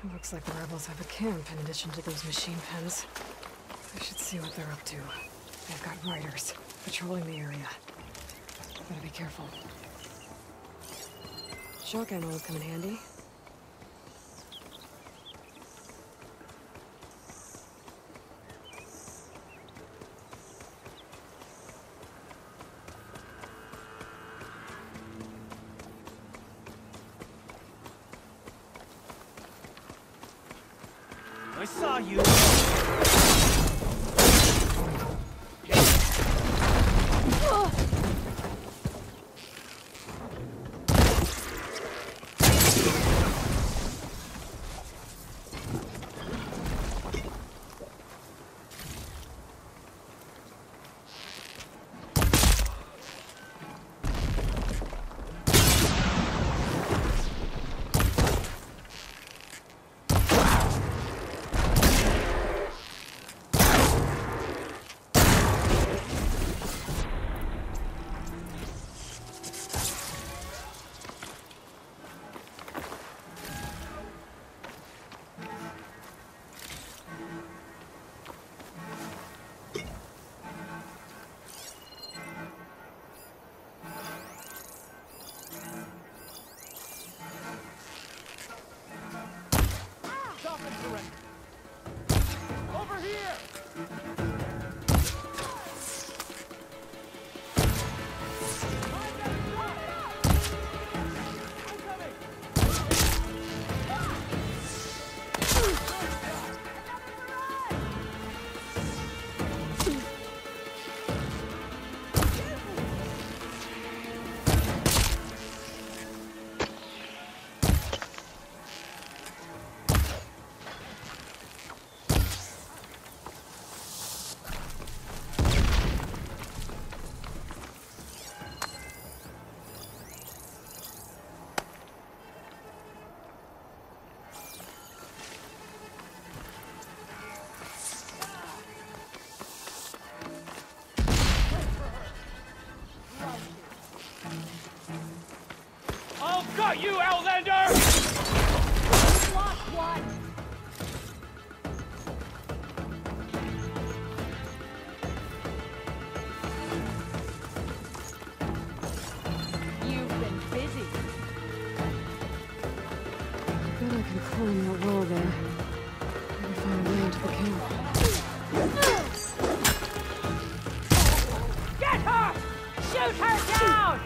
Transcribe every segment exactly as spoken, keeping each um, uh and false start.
Looks like the rebels have a camp in addition to those machine pens. I should see what they're up to. They've got riders patrolling the area. Gotta be careful. Shock ammo will come in handy. I saw you. Over here! Got you, Outlander! Lost one! You've been busy. I bet I can climb that wall there. Maybe find a way into the camp. Get her! Shoot her down!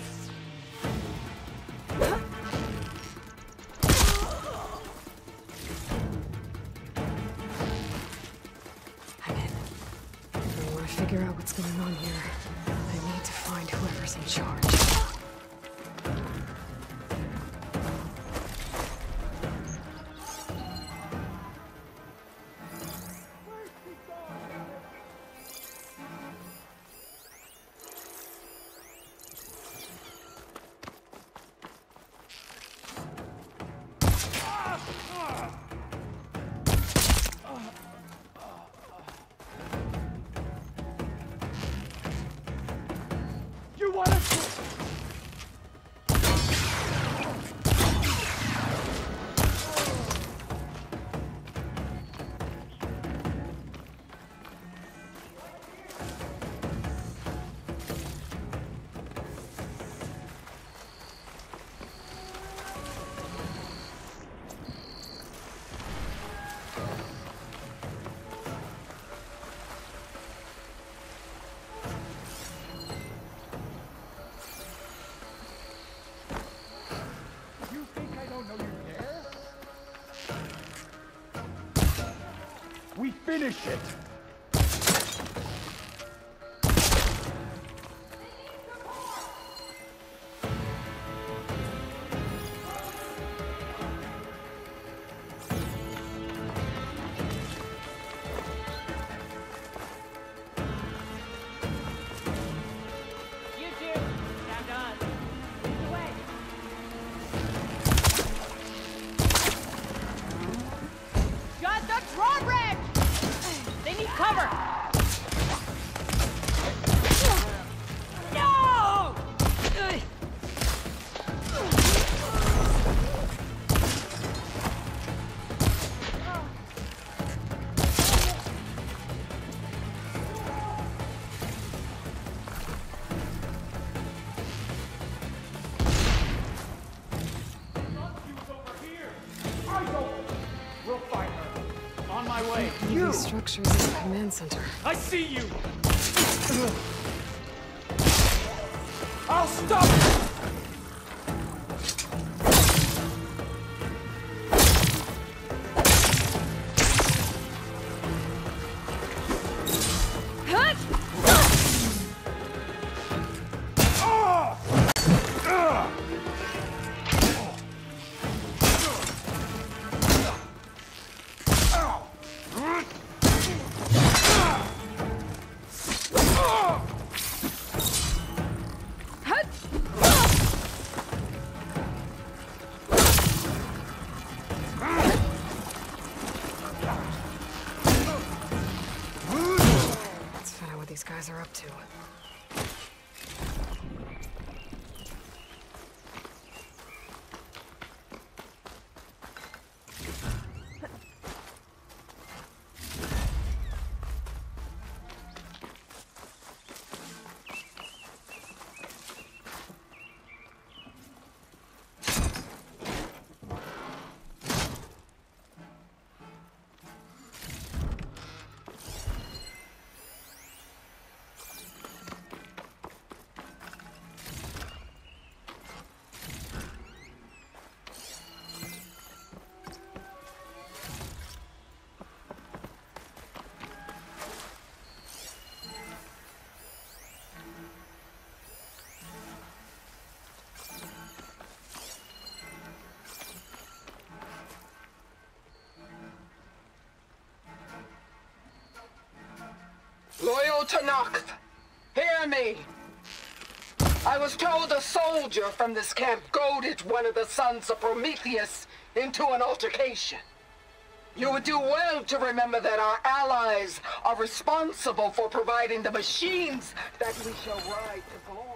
Figure out what's going on here. I need to find whoever's in charge. You want to... We finish it! You two, now done. Lead the way. Got the drawbridge! They need These structures in the command center. I see you! I'll stop you! These guys are up to. Loyal to Noct, hear me. I was told a soldier from this camp goaded one of the sons of Prometheus into an altercation. You would do well to remember that our allies are responsible for providing the machines that we shall ride to glory.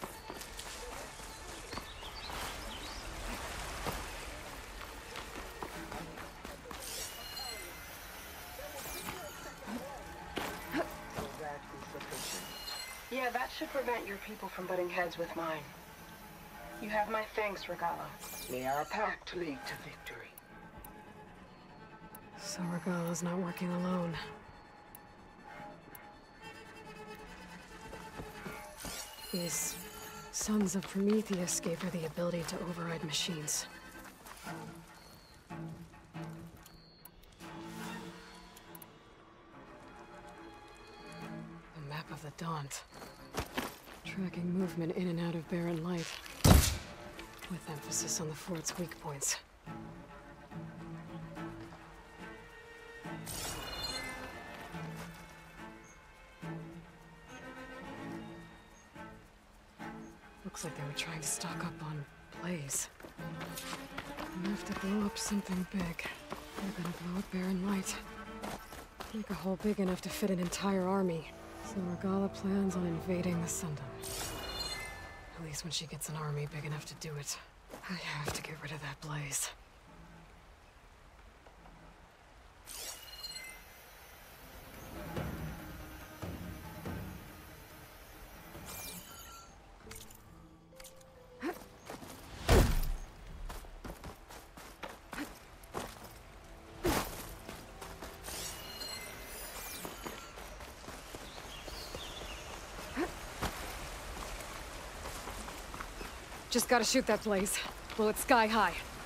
Yeah, that should prevent your people from butting heads with mine. You have my thanks, Regala. May our pact lead to victory. So Regala's not working alone. These sons of Prometheus gave her the ability to override machines. The map of the Daunt. Tracking movement in and out of barren light. With emphasis on the fort's weak points. Looks like they were trying to stock up on blaze. Enough to blow up something big. They're gonna blow up barren light. Make a hole big enough to fit an entire army. So Regala plans on invading the Sundom. At least when she gets an army big enough to do it. I have to get rid of that blaze. Just gotta shoot that blaze. Blow it sky high.